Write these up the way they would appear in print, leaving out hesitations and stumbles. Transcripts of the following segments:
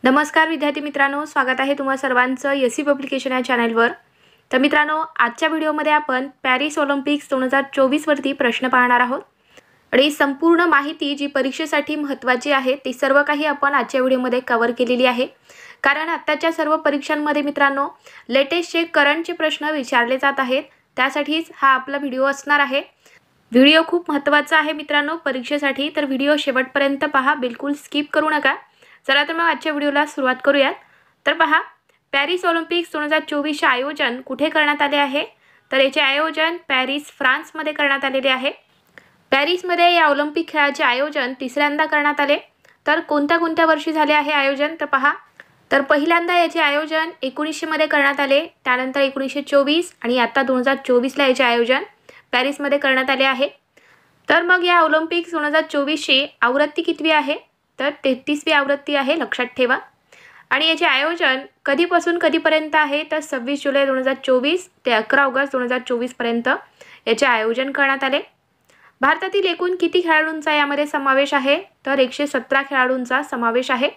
नमस्कार विद्यार्थी मित्रांनो, स्वागत आहे तुम्हा सर्वांचं एसी पब्लिकेशन या चॅनलवर। तर मित्रांनो, आजच्या व्हिडिओमध्ये आपण पॅरिस ऑलिम्पिक्स 2024 वरती प्रश्न पाहणार आहोत आणि संपूर्ण माहिती जी परीक्षेसाठी महत्त्वाची आहे ती सर्व काही आपण आजच्या व्हिडिओमध्ये कव्हर केलेली आहे। कारण आताच्या सर्व परीक्षांमध्ये मित्रांनो लेटेस्ट जे करंटचे प्रश्न विचारले जात आहेत त्यासाठीच हा आपला व्हिडिओ असणार आहे। व्हिडिओ खूप महत्त्वाचा आहे मित्रांनो परीक्षेसाठी, तर व्हिडिओ शेवटपर्यंत पहा, बिलकुल स्किप करू नका। चला तर मग आजच्या व्हिडिओला सुरुवात करूयात। तर पहा, पॅरिस ऑलिम्पिक्स 2024 चे आयोजन कुठे करण्यात आले आहे? तर याचे आयोजन पॅरिस फ्रान्समध्ये करण्यात आलेले आहे। पॅरिसमध्ये या ऑलिम्पिक खेळाचे आयोजन तिसऱ्यांदा करण्यात आले। तर कोणत्या वर्षी झाले आहे आयोजन? तर पहा, तर पहिल्यांदा याचे आयोजन 1900 मध्ये करण्यात आले, त्यानंतर 1924 आणि आता 2024 ला याचे आयोजन पॅरिसमध्ये करण्यात आले आहे। तर मग या ऑलिम्पिक्स 2024 ची आवृत्ती कितवी आहे? तर 33वी आवृत्ती आहे, लक्षात ठेवा। आणि याचे आयोजन कधीपासून कधीपर्यंत आहे? तर 26 जुलै 2024 ते 11 ऑगस्ट 2024 पर्यंत याचे आयोजन करण्यात आले। भारतातील एकूण किती खेळाडूंचा यामध्ये समावेश आहे? तर 117 खेळाडूंचा समावेश आहे।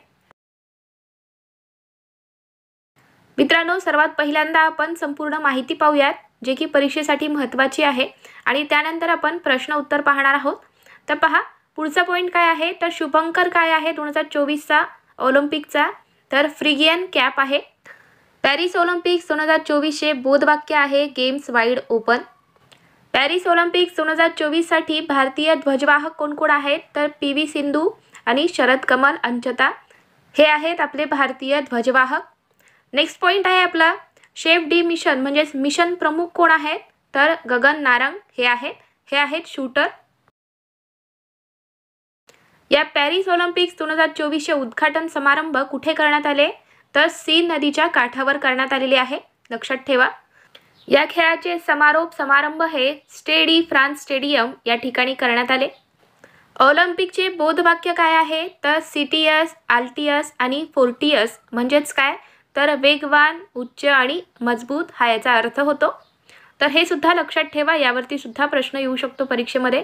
मित्रांनो, सर्वात पहिल्यांदा आपण संपूर्ण माहिती पाहूयात जे की परीक्षेसाठी महत्त्वाची आहे आणि त्यानंतर आपण प्रश्न उत्तर पाहणार आहोत। तर पहा, पुढचा पॉइंट काय आहे? तर शुभंकर काय आहे 2024 चा ऑलिम्पिकचा? तर फ्रिगियन कॅप आहे। पॅरिस ऑलिम्पिक्स 2024 चे बोधवाक्य आहे games wide open. Paris Olympics 2024 साठी भारतीय ध्वजवाहक कोण कोण आहेत? तर PV सिंधू आणि शरद कमल अंचता हे आहेत आपले भारतीय ध्वजवाहक। नेक्स्ट पॉइंट आहे आपला शेफ डी मिशन म्हणजे मिशन प्रमुख कोण आहेत? तर गगन नारंग हे आहेत शूटर। या पॅरिस ऑलिम्पिक्स 2024 चे उद्घाटन समारंभ कुठे करण्यात आले? तर सीन नदीच्या काठावर करण्यात आलेले आहे, लक्षात ठेवा। या खेळाचे समारोप हे स्टेड डी फ्रान्स स्टेडियम या ठिकाणी करण्यात आले। ऑलिम्पिकचे बोधवाक्य काय आहे? तर सिटियस, आल्टियस आणि फोर्टियस म्हणजेच काय? तर वेगवान, उच्च आणि मजबूत हा याचा अर्थ होतो। तर हे सुद्धा लक्षात ठेवा, यावरती सुद्धा प्रश्न येऊ शकतो परीक्षेमध्ये।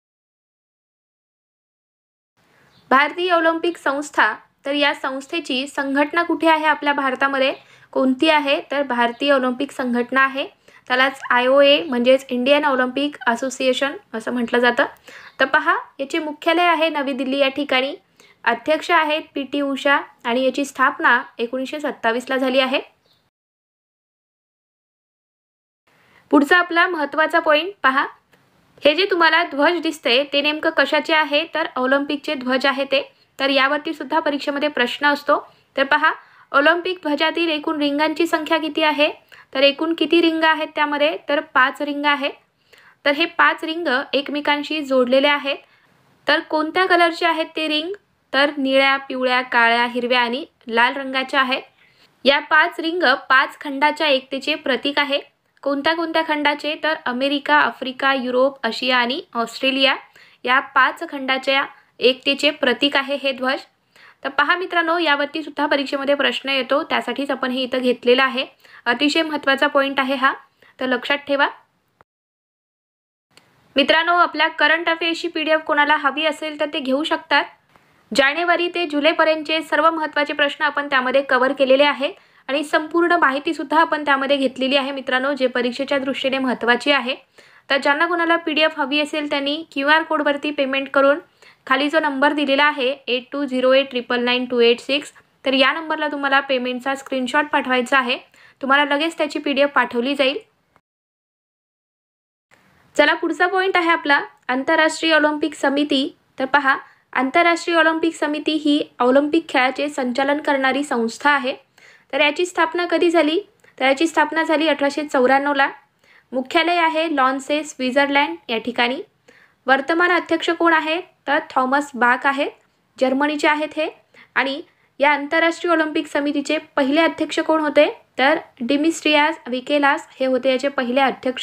भारतीय ऑलिम्पिक संस्था, तर या संस्थेची संघटना कुठे आहे आपल्या भारतामध्ये? कोणती आहे? तर भारतीय ऑलिम्पिक संघटना आहे, त्यालाच IOA म्हणजेच इंडियन ऑलिम्पिक असोसिएशन असं म्हटलं जातं। तर पहा, याचे मुख्यालय आहे नवी दिल्ली या ठिकाणी। अध्यक्ष आहेत PT उषा आणि याची स्थापना 1927 ला झाली आहे। पुढचा आपला महत्त्वाचा पॉइंट पहा, हे जे तुम्हाला ध्वज दिसते ते नेमकं कशाचे आहे? तर ऑलिम्पिकचे ध्वज आहे ते। तर यावरती सुद्धा परीक्षेमध्ये प्रश्न असतो। तर पहा, ऑलिम्पिक ध्वजातील एकूण रिंगांची संख्या किती आहे? तर एकूण किती रिंग आहेत त्यामध्ये? तर 5 रिंग आहेत। तर हे 5 रिंग एकमेकांशी जोडलेले आहेत। तर कोणत्या कलरचे आहेत ते रिंग? तर निळ्या, पिवळ्या, काळ्या, हिरव्या आणि लाल रंगाच्या आहेत। या 5 रिंग 5 खंडाच्या एकतेचे प्रतीक आहे। कोणत्या खंडाचे? तर अमेरिका, आफ्रिका, युरोप, आशिया आणि ऑस्ट्रेलिया या 5 खंडाच्या एकतेचे प्रतीक आहे हे ध्वज। तर पहा मित्रांनो, यावरती सुद्धा परीक्षेमध्ये प्रश्न येतो, त्यासाठीच आपण हे इथं घेतलेलं आहे। अतिशय महत्त्वाचा पॉइंट आहे हा, तर लक्षात ठेवा। मित्रांनो, आपल्या करंट अफेअर्सची PDF कोणाला हवी असेल तर ते घेऊ शकतात। जानेवारी ते जुलैपर्यंतचे सर्व महत्त्वाचे प्रश्न आपण त्यामध्ये कव्हर केलेले आहेत आणि संपूर्ण माहिती सुद्धा आपण त्यामध्ये घेतलेली आहे मित्रांनो, जे परीक्षेच्या दृष्टीने महत्त्वाची आहे। तर ज्यांना कोणाला PDF हवी असेल त्यांनी QR कोडवरती पेमेंट करून खाली जो नंबर दिलेला आहे 8208999286, तर या नंबरला तुम्हाला पेमेंटचा स्क्रीनशॉट पाठवायचा आहे। तुम्हाला लगेच त्याची PDF पाठवली जाईल। चला, पुढचा पॉइंट आहे आपला आंतरराष्ट्रीय ऑलिम्पिक समिती। तर पहा, आंतरराष्ट्रीय ऑलिम्पिक समिती ही ऑलिम्पिक खेळाचे संचालन करणारी संस्था आहे। तर याची स्थापना कधी झाली? तर याची स्थापना झाली 1894 ला। मुख्यालय आहे लॉन्से, स्वित्झर्लंड या ठिकाणी। वर्तमान अध्यक्ष कोण आहेत? तर थॉमस बाक आहेत, जर्मनीचे आहेत हे। आणि या आंतरराष्ट्रीय ऑलिम्पिक समितीचे पहिले अध्यक्ष कोण होते? तर डिमिट्रियास विकेलास हे होते याचे पहिले अध्यक्ष।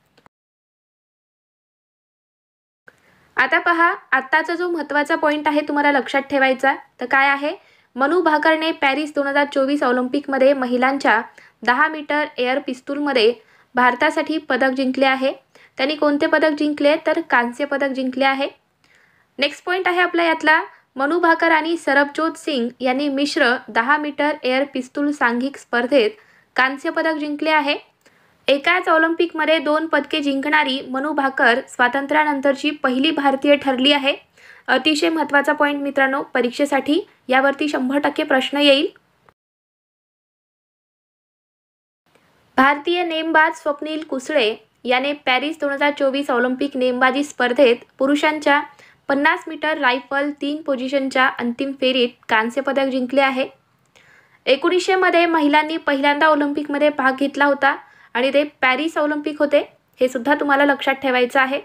आता पहा, आत्ताचा जो महत्त्वाचा पॉइंट आहे तुम्हाला लक्षात ठेवायचा, तर काय आहे? मनू भाकरने पॅरिस 2024 ऑलिम्पिकमध्ये महिलांच्या 10 मीटर एअर पिस्तूलमध्ये भारतासाठी पदक जिंकले आहे। त्यांनी कोणते पदक जिंकले? तर कांस्य पदक जिंकले आहे। नेक्स्ट पॉइंट आहे आपला यातला मनू भाकर आणि सरबजोत सिंग यांनी मिश्र 10 मीटर एअर पिस्तूल सांघिक स्पर्धेत कांस्य पदक जिंकले आहे. एकाच ऑलिम्पिकमध्ये 2 पदके जिंकणारी मनू भाकर स्वातंत्र्यानंतरची पहिली भारतीय ठरली आहे. अतिशय महत्त्वाचा पॉईंट मित्रांनो, परीक्षेसाठी यावरती 100% प्रश्न येईल. भारतीय नेमबाज स्वप्नील कुसळे याने पॅरिस 2024 ऑलिम्पिक नेमबाजी स्पर्धेत पुरुषांच्या 50 मीटर रायफल 3 पोझिशनच्या अंतिम फेरीत कांस्य पदक जिंकले आहे. 1900 मध्ये महिलांनी पहिल्यांदा ऑलिम्पिकमध्ये भाग घेतला होता आणि ते पॅरिस ऑलिम्पिक होते. हे सुद्धा तुम्हाला लक्षात ठेवायचं आहे.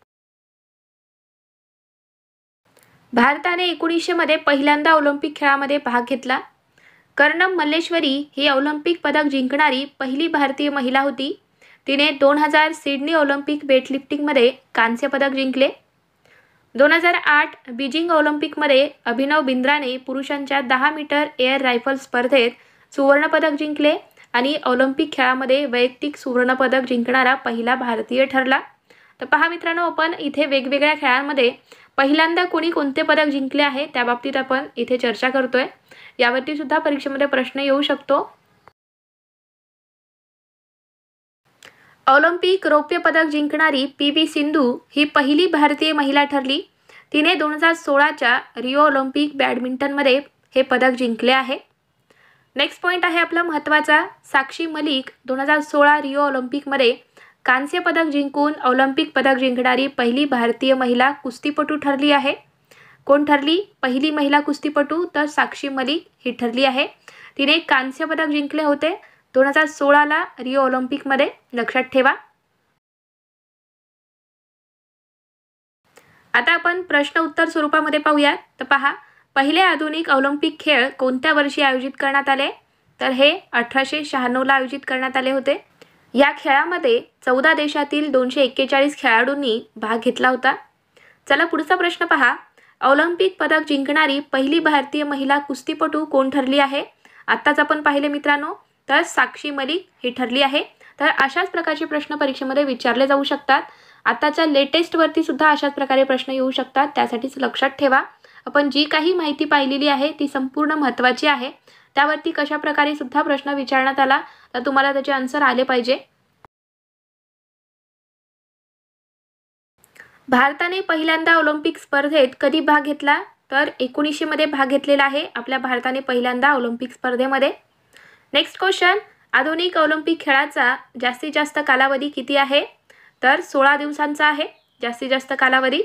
भारताने 1900 मध्ये पहिल्यांदा ऑलिम्पिक खेळामध्ये भाग घेतला. कर्णम मल्लेश्वरी ही ऑलिम्पिक पदक जिंकणारी पहिली भारतीय महिला होती. तिने 2000 सिडनी ऑलिम्पिक वेटलिफ्टिंगमध्ये कांस्य पदक जिंकले. 2008 बीजिंग ऑलिम्पिकमध्ये अभिनव बिंद्राने पुरुषांच्या 10 मीटर एअर रायफल स्पर्धेत सुवर्णपदक जिंकले आणि ऑलिम्पिक खेळामध्ये वैयक्तिक सुवर्णपदक जिंकणारा पहिला भारतीय ठरला. तर पहा मित्रांनो, आपण इथे वेगवेगळ्या खेळांमध्ये पहिल्यांदा कोणी कोणते पदक जिंकले आहे त्याबाबतीत आपण इथे चर्चा करतोय. यावरती सुद्धा परीक्षेमध्ये प्रश्न येऊ शकतो. ऑलिम्पिक रौप्य पदक जिंकणारी पी.व्ही. सिंधू ही पहिली भारतीय महिला ठरली. तिने 2016च्या रिओ ऑलिम्पिक बॅडमिंटनमध्ये हे पदक जिंकले आहे. नेक्स्ट पॉईंट आहे आपला महत्त्वाचा. साक्षी मलिक 2016 रिओ ऑलिम्पिकमध्ये कांस्य पदक जिंकून ऑलिम्पिक पदक जिंकणारी पहिली भारतीय महिला कुस्तीपटू ठरली आहे. कोण ठरली? पहिली महिला कुस्तीपटू तर साक्षी मलिक ही ठरली आहे. तिने कांस्य पदक जिंकले होते 2016ला रिओ ऑलिम्पिकमध्ये, लक्षात ठेवा. आता आपण प्रश्न उत्तर स्वरूपामध्ये पाहूयात. तर पहा, पहिले आधुनिक ऑलिम्पिक खेळ कोणत्या वर्षी आयोजित करण्यात आले? तर हे 1896ला आयोजित करण्यात आले होते. या खेळामध्ये 14 देशातील 241 खेळाडूंनी भाग घेतला होता. चला पुढचा प्रश्न पहा. ऑलिम्पिक पदक जिंकणारी पहिली भारतीय महिला कुस्तीपटू कोण ठरली आहे? आत्ताच आपण पाहिले मित्रांनो, तर साक्षी मलिक ही ठरली आहे. तर अशाच प्रकारचे प्रश्न परीक्षेमध्ये विचारले जाऊ शकतात. आताच्या लेटेस्टवरती सुद्धा अशाच प्रकारे प्रश्न येऊ शकतात. त्यासाठीच लक्षात ठेवा, आपण जी काही माहिती पाहिलेली आहे ती संपूर्ण महत्त्वाची आहे. त्यावरती कशा प्रकारे सुद्धा प्रश्न विचारण्यात आला तर तुम्हाला त्याचे आन्सर आले पाहिजे. भारताने पहिल्यांदा ऑलिम्पिक स्पर्धेत कधी भाग घेतला? तर 1900 मध्ये भाग घेतलेला आहे आपल्या भारताने पहिल्यांदा ऑलिम्पिक स्पर्धेमध्ये. Next question. आधुनिक ऑलिम्पिक खेळाचा जास्तीत जास्त कालावधी किती आहे? तर 16 दिवसांचा आहे जास्तीत जास्त कालावधी.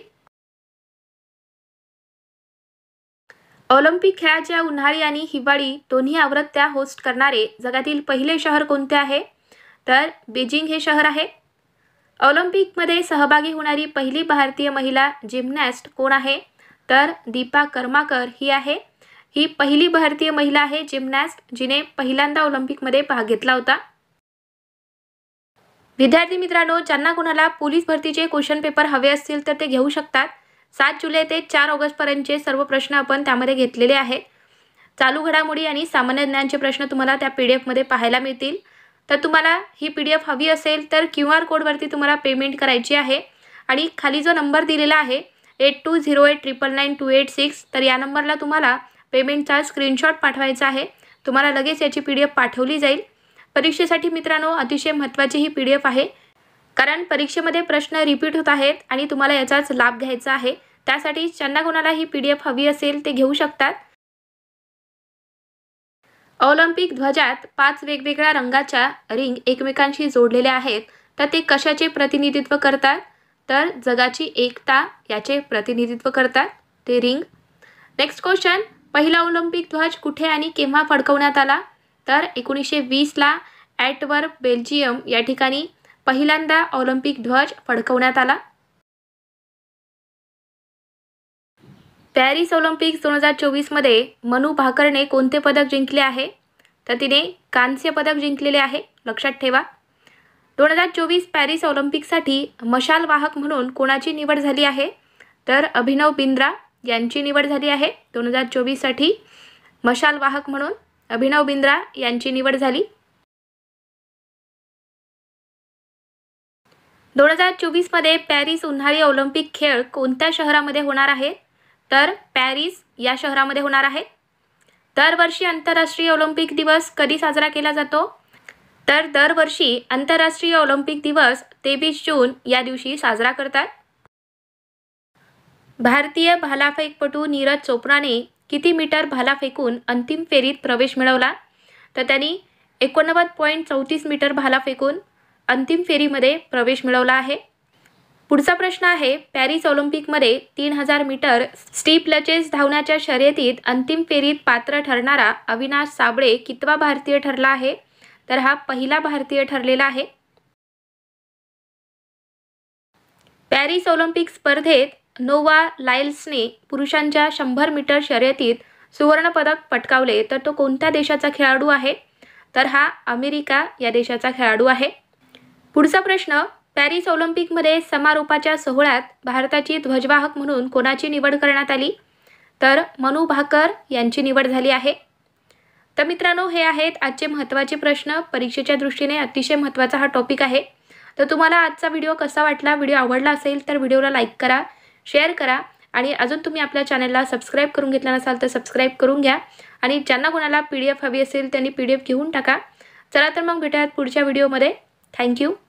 ऑलिम्पिक खेळाच्या उन्हाळी आणि हिवाळी दोन्ही आवृत्त्या होस्ट करणारे जगातील पहिले शहर कोणते आहे? तर बीजिंग हे शहर आहे. ऑलिम्पिकमध्ये सहभागी होणारी पहिली भारतीय महिला जिम्नॅस्ट कोण आहे? तर दीपा कर्माकर ही आहे. ही पहिली भारतीय महिला आहे जिम्नॅस्ट जिने पहिल्यांदा ऑलिम्पिकमध्ये भाग घेतला होता. विद्यार्थी मित्रांनो, ज्यांना कोणाला पोलीस भरतीचे क्वेश्चन पेपर हवे असतील तर ते घेऊ शकतात. 7 जुलै ते 4 ऑगस्टपर्यंतचे सर्व प्रश्न आपण त्यामध्ये घेतलेले आहेत. चालू घडामोडी आणि सामान्य ज्ञानचे प्रश्न तुम्हाला त्या PDF मध्ये पाहायला मिळतील. तर तुम्हाला ही PDF हवी असेल तर QR कोडवरती तुम्हाला पेमेंट करायची आहे आणि खाली जो नंबर दिलेला आहे 8208999286, तर या नंबरला तुम्हाला पेमेंटचा स्क्रीनशॉट पाठवायचा आहे. तुम्हाला लगेच याची PDF पाठवली जाईल. परीक्षेसाठी मित्रांनो अतिशय महत्त्वाची ही PDF आहे, कारण परीक्षेमध्ये प्रश्न रिपीट होत आहेत आणि तुम्हाला याचाच लाभ घ्यायचा आहे. त्यासाठी ज्यांना कोणाला ही PDF हवी असेल ते घेऊ शकतात. ऑलिम्पिक ध्वजात 5 वेगवेगळ्या रंगाच्या रिंग एकमेकांशी जोडलेल्या आहेत, तर ते कशाचे प्रतिनिधित्व करतात? तर जगाची एकता याचे प्रतिनिधित्व करतात ते रिंग. Next question. पहिला ऑलिम्पिक ध्वज कुठे आणि केव्हा फडकवण्यात आला? तर 1920ला ॲटवर्प बेल्जियम या ठिकाणी पहिल्यांदा ऑलिम्पिक ध्वज फडकवण्यात आला. पॅरिस ऑलिम्पिक्स 2024 मध्ये मनू भाकरने कोणते पदक जिंकले आहे? तर तिने कांस्य पदक जिंकलेले आहे, लक्षात ठेवा. 2024 पॅरिस ऑलिम्पिकसाठी मशाल वाहक म्हणून कोणाची निवड झाली आहे? तर अभिनव बिंद्रा यांची निवड झाली आहे. 2024साठी मशाल वाहक म्हणून अभिनव बिंद्रा यांची निवड झाली. 2024 मध्ये पॅरिस उन्हाळी ऑलिम्पिक खेळ कोणत्या शहरामध्ये होणार आहे? तर पॅरिस या शहरामध्ये होणार आहे। दरवर्षी आंतरराष्ट्रीय ऑलिम्पिक दिवस कधी साजरा केला जातो? तर दरवर्षी आंतरराष्ट्रीय ऑलिम्पिक दिवस 23 जून या दिवशी साजरा करतात। भारतीय भालाफेकपटू नीरज चोप्राने किती मीटर भाला फेकून अंतिम फेरीत प्रवेश मिळवला? तर त्यांनी 89.34 मीटर भाला फेकून अंतिम फेरीमध्ये प्रवेश मिळवला आहे। पुढचा प्रश्न आहे, पॅरिस ऑलिम्पिकमध्ये 3000 मीटर स्टीपलचेस धावण्याच्या शर्यतीत अंतिम फेरीत पात्र ठरणारा अविनाश साबळे कितवा भारतीय ठरला आहे? तर हा पहिला भारतीय ठरलेला आहे। पॅरिस ऑलिम्पिक स्पर्धेत नोवा लाइल्सने पुरुषांच्या 100 मीटर शर्यतीत सुवर्णपदक पटकावले, तर तो कोणत्या देशाचा खेळाडू आहे? तर हा अमेरिका या देशाचा खेळाडू आहे। पुढचा प्रश्न, पॅरिस ऑलिम्पिकमध्ये समारोपाच्या सोहळ्यात भारताची ध्वजवाहक म्हणून कोणाची निवड करण्यात आली? तर मनू भाकर यांची निवड झाली आहे। तर मित्रांनो, हे आहेत आजचे महत्त्वाचे प्रश्न। परीक्षेच्या दृष्टीने अतिशय महत्त्वाचा हा टॉपिक आहे। तर तुम्हाला आजचा व्हिडिओ कसा वाटला? व्हिडिओ आवडला असेल तर व्हिडिओला लाईक करा, शेअर करा आणि अजून तुम्ही आपल्या चॅनलला सबस्क्राईब करून घेतला नसाल तर सबस्क्राईब करून घ्या आणि ज्यांना कोणाला PDF हवी असेल त्यांनी PDF घेऊन टाका। चला तर मग भेटूयात पुढच्या व्हिडिओमध्ये। थँक्यू।